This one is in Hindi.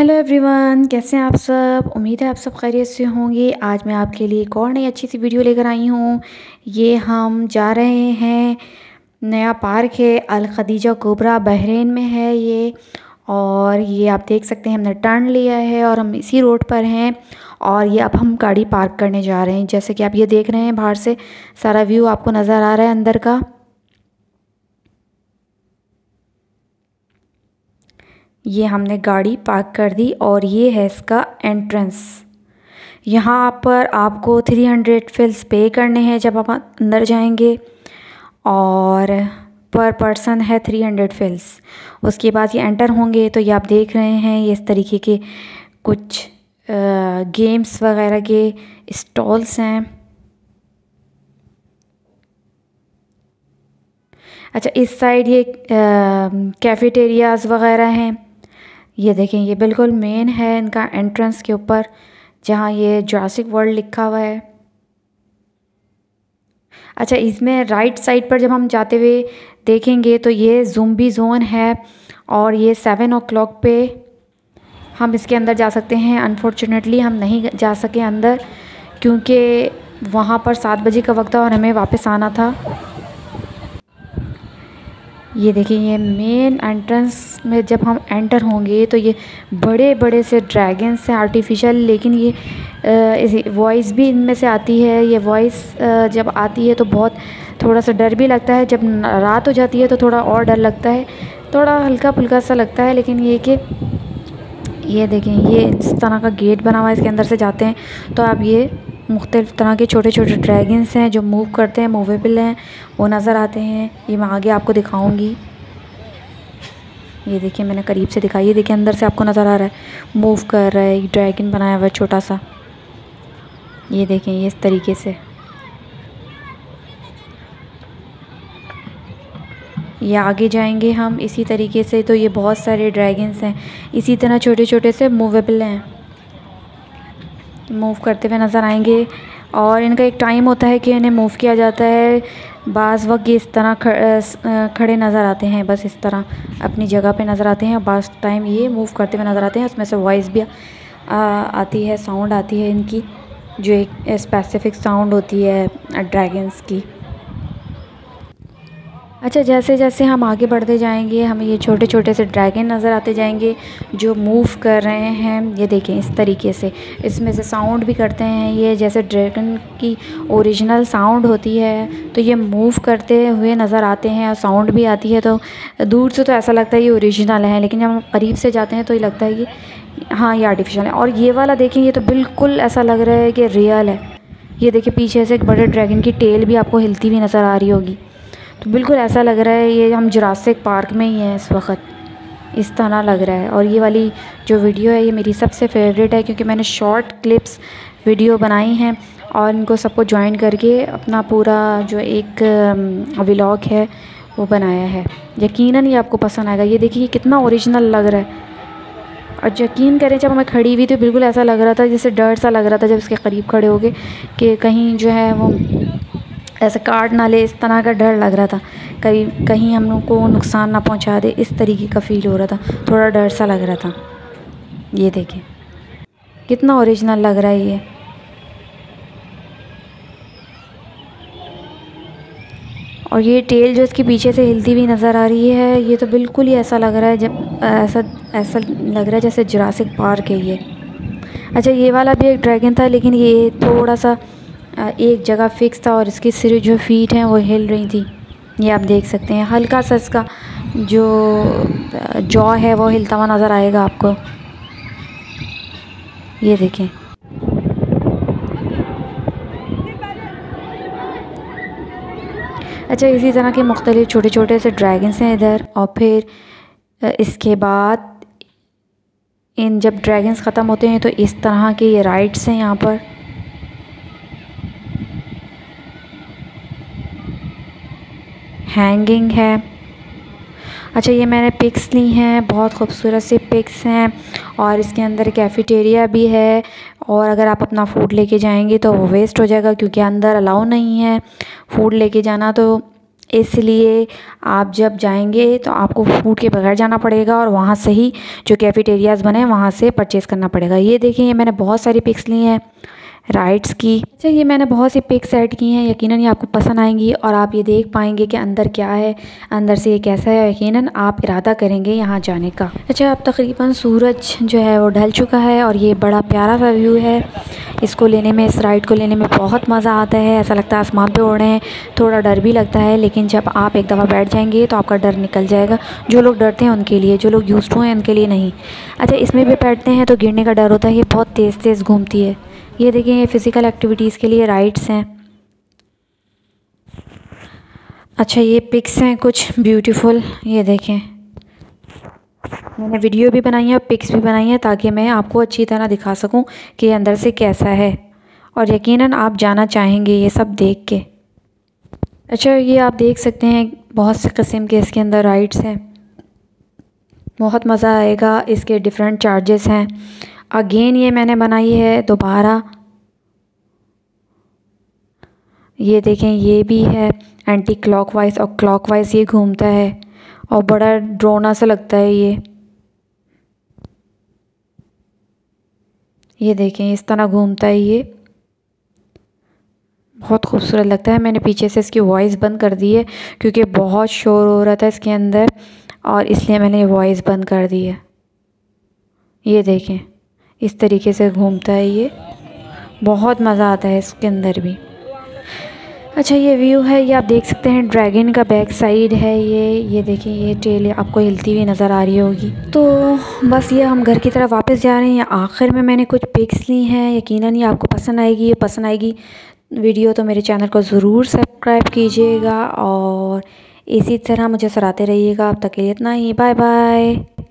हेलो एवरीवन, कैसे हैं आप सब। उम्मीद है आप सब खैरियत से होंगे। आज मैं आपके लिए एक और नई अच्छी सी वीडियो लेकर आई हूँ। ये हम जा रहे हैं, नया पार्क है अल खदीजा कुबरा, बहरीन में है ये। और ये आप देख सकते हैं हमने टर्न लिया है और हम इसी रोड पर हैं। और ये अब हम गाड़ी पार्क करने जा रहे हैं। जैसे कि आप ये देख रहे हैं, बाहर से सारा व्यू आपको नज़र आ रहा है अंदर का। ये हमने गाड़ी पार्क कर दी और ये है इसका एंट्रेंस। यहाँ पर आपको 300 फिल्स पे करने हैं जब आप अंदर जाएंगे, और पर पर्सन है 300 फिल्स। उसके बाद ये एंटर होंगे तो ये आप देख रहे हैं, ये इस तरीके के कुछ गेम्स वगैरह के स्टॉल्स हैं। अच्छा, इस साइड ये कैफेटेरियाज़ वगैरह हैं। ये देखें, ये बिल्कुल मेन है इनका एंट्रेंस के ऊपर, जहाँ ये जुरासिक वर्ल्ड लिखा हुआ है। अच्छा, इसमें राइट साइड पर जब हम जाते हुए देखेंगे तो ये ज़ुम्बी जोन है, और ये 7 o'clock पे हम इसके अंदर जा सकते हैं। अनफॉर्चुनेटली हम नहीं जा सके अंदर, क्योंकि वहाँ पर 7 बजे का वक्त था और हमें वापस आना था। ये देखिए, ये मेन एंट्रेंस में जब हम एंटर होंगे तो ये बड़े बड़े से ड्रैगन्स हैं आर्टिफिशियल, लेकिन ये वॉइस भी इनमें से आती है। ये वॉइस जब आती है तो बहुत थोड़ा सा डर भी लगता है। जब रात हो जाती है तो थोड़ा और डर लगता है, थोड़ा हल्का फुल्का सा लगता है। लेकिन ये कि ये देखें, ये इस तरह का गेट बना हुआ है, इसके अंदर से जाते हैं तो आप ये मुख्तलिफ़ तरह के छोटे छोटे ड्रैगन्स हैं जो मूव करते हैं, मूवेबल हैं, वो नज़र आते हैं। ये मैं आगे आपको दिखाऊंगी। ये देखिए, मैंने करीब से दिखाई। ये देखिए, अंदर से आपको नज़र आ रहा है मूव कर रहा है, एक ड्रैगन बनाया हुआ है छोटा सा। ये देखें, ये इस तरीके से ये आगे जाएंगे हम इसी तरीके से। तो ये बहुत सारे ड्रैगन्स हैं, इसी तरह छोटे छोटे से मूवेबल हैं, मूव करते हुए नज़र आएंगे। और इनका एक टाइम होता है कि इन्हें मूव किया जाता है। बाज़ वक्त ये इस तरह खड़े नज़र आते हैं, बस इस तरह अपनी जगह पे नज़र आते हैं। बाज़ टाइम ये मूव करते हुए नज़र आते हैं। उसमें से वॉइस भी आती है, साउंड आती है इनकी, जो एक स्पेसिफ़िक साउंड होती है ड्रैगन्स की। अच्छा, जैसे जैसे हम आगे बढ़ते जाएंगे हमें ये छोटे छोटे से ड्रैगन नज़र आते जाएंगे जो मूव कर रहे हैं। ये देखें, इस तरीके से इसमें से साउंड भी करते हैं। ये जैसे ड्रैगन की ओरिजिनल साउंड होती है तो ये मूव करते हुए नज़र आते हैं और साउंड भी आती है। तो दूर से तो ऐसा लगता है ये ओरिजिनल है, लेकिन जब हम करीब से जाते हैं तो ये लगता है कि हाँ, ये आर्टिफिशियल है। और ये वाला देखें, ये तो बिल्कुल ऐसा लग रहा है कि रियल है। ये देखिए, पीछे से एक बड़े ड्रैगन की टेल भी आपको हिलती हुई नज़र आ रही होगी। तो बिल्कुल ऐसा लग रहा है ये हम जुरासिक पार्क में ही हैं इस वक्त, इस तरह लग रहा है। और ये वाली जो वीडियो है ये मेरी सबसे फेवरेट है, क्योंकि मैंने शॉर्ट क्लिप्स वीडियो बनाई हैं और इनको सबको ज्वाइन करके अपना पूरा जो एक व्लॉग है वो बनाया है। यकीनन ये आपको पसंद आएगा। ये देखिए कितना ओरिजिनल लग रहा है। और यकीन करें, जब मैं खड़ी हुई तो बिल्कुल ऐसा लग रहा था, जैसे डर सा लग रहा था जब इसके करीब खड़े हो गए कि कहीं जो है वो ऐसे काट ना ले, इस तरह का डर लग रहा था, कहीं हम लोग को नुकसान ना पहुंचा दे, इस तरीके का फ़ील हो रहा था, थोड़ा डर सा लग रहा था। ये देखिए कितना ओरिजिनल लग रहा है ये। और ये टेल जो इसके पीछे से हिलती हुई नज़र आ रही है, ये तो बिल्कुल ही ऐसा लग रहा है, जब ऐसा ऐसा लग रहा है जैसे जुरासिक पार्क है ये। अच्छा, ये वाला भी एक ड्रैगन था, लेकिन ये थोड़ा सा एक जगह फिक्स था और इसकी सिर्फ जो फीट हैं वो हिल रही थी। ये आप देख सकते हैं, हल्का सा इसका जो जॉ है वो हिलता हुआ नज़र आएगा आपको। ये देखें, अच्छा, इसी तरह के मुख्तलिफ छोटे छोटे से ड्रैगन्स हैं इधर। और फिर इसके बाद इन जब ड्रैगन्स ख़त्म होते हैं तो इस तरह के ये राइड्स हैं यहाँ पर। हैंगिंग है। अच्छा, ये मैंने पिक्स ली हैं, बहुत खूबसूरत सी पिक्स हैं। और इसके अंदर कैफ़ेटेरिया भी है, और अगर आप अपना फ़ूड लेके जाएंगे तो वो वेस्ट हो जाएगा, क्योंकि अंदर अलाउ नहीं है फ़ूड लेके जाना। तो इसलिए आप जब जाएंगे तो आपको फूड के बगैर जाना पड़ेगा और वहाँ से ही जो कैफेटेरियाज़ बने हैं वहाँ से परचेज़ करना पड़ेगा। ये देखिए, ये मैंने बहुत सारी पिक्स ली हैं राइड्स की। अच्छा, ये मैंने बहुत सी पिक्स ऐड की हैं, यकीनन ये आपको पसंद आएंगी और आप ये देख पाएंगे कि अंदर क्या है, अंदर से ये कैसा है। यकीनन आप इरादा करेंगे यहाँ जाने का। अच्छा, अब तकरीबन सूरज जो है वो ढल चुका है और ये बड़ा प्यारा सा व्यू है। इसको लेने में, इस राइड को लेने में बहुत मज़ा आता है। ऐसा लगता है आसमान पे उड़ रहे हैं। थोड़ा डर भी लगता है, लेकिन जब आप एक दफ़ा बैठ जाएंगे तो आपका डर निकल जाएगा। जो लोग डरते हैं उनके लिए, जो लोग यूज्ड हुए हैं उनके लिए नहीं। अच्छा, इसमें भी बैठते हैं तो गिरने का डर होता है। ये बहुत तेज़ तेज़ घूमती है। ये देखिए, ये फ़िज़िकल एक्टिविटीज़ के लिए राइड्स हैं। अच्छा, ये पिक्स हैं कुछ ब्यूटीफुल। ये देखें, मैंने वीडियो भी बनाई है और पिक्स भी बनाई है ताकि मैं आपको अच्छी तरह दिखा सकूं कि ये अंदर से कैसा है, और यकीनन आप जाना चाहेंगे ये सब देख के। अच्छा, ये आप देख सकते हैं बहुत से किस्म के इसके अंदर राइड्स हैं। बहुत मज़ा आएगा। इसके डिफरेंट चार्जेस हैं। अगेन ये मैंने बनाई है दोबारा। ये देखें, ये भी है एंटी क्लॉकवाइज और क्लॉकवाइज ये घूमता है और बड़ा ड्रोना सा लगता है ये देखें, इस तरह घूमता है। ये बहुत खूबसूरत लगता है। मैंने पीछे से इसकी वॉइस बंद कर दी है क्योंकि बहुत शोर हो रहा था इसके अंदर, और इसलिए मैंने वॉइस बंद कर दी है। ये देखें, इस तरीके से घूमता है ये। बहुत मज़ा आता है इसके अंदर भी। अच्छा, ये व्यू है, ये आप देख सकते हैं ड्रैगन का बैक साइड है ये देखिए, ये टेल आपको हिलती हुई नज़र आ रही होगी। तो बस ये हम घर की तरफ वापस जा रहे हैं। आखिर में मैंने कुछ पिक्स ली हैं, यकीनन ये आपको पसंद आएगी वीडियो तो मेरे चैनल को ज़रूर सब्सक्राइब कीजिएगा और इसी तरह मुझे सराहते रहिएगा। अब तक के लिए इतना ही। Bye bye.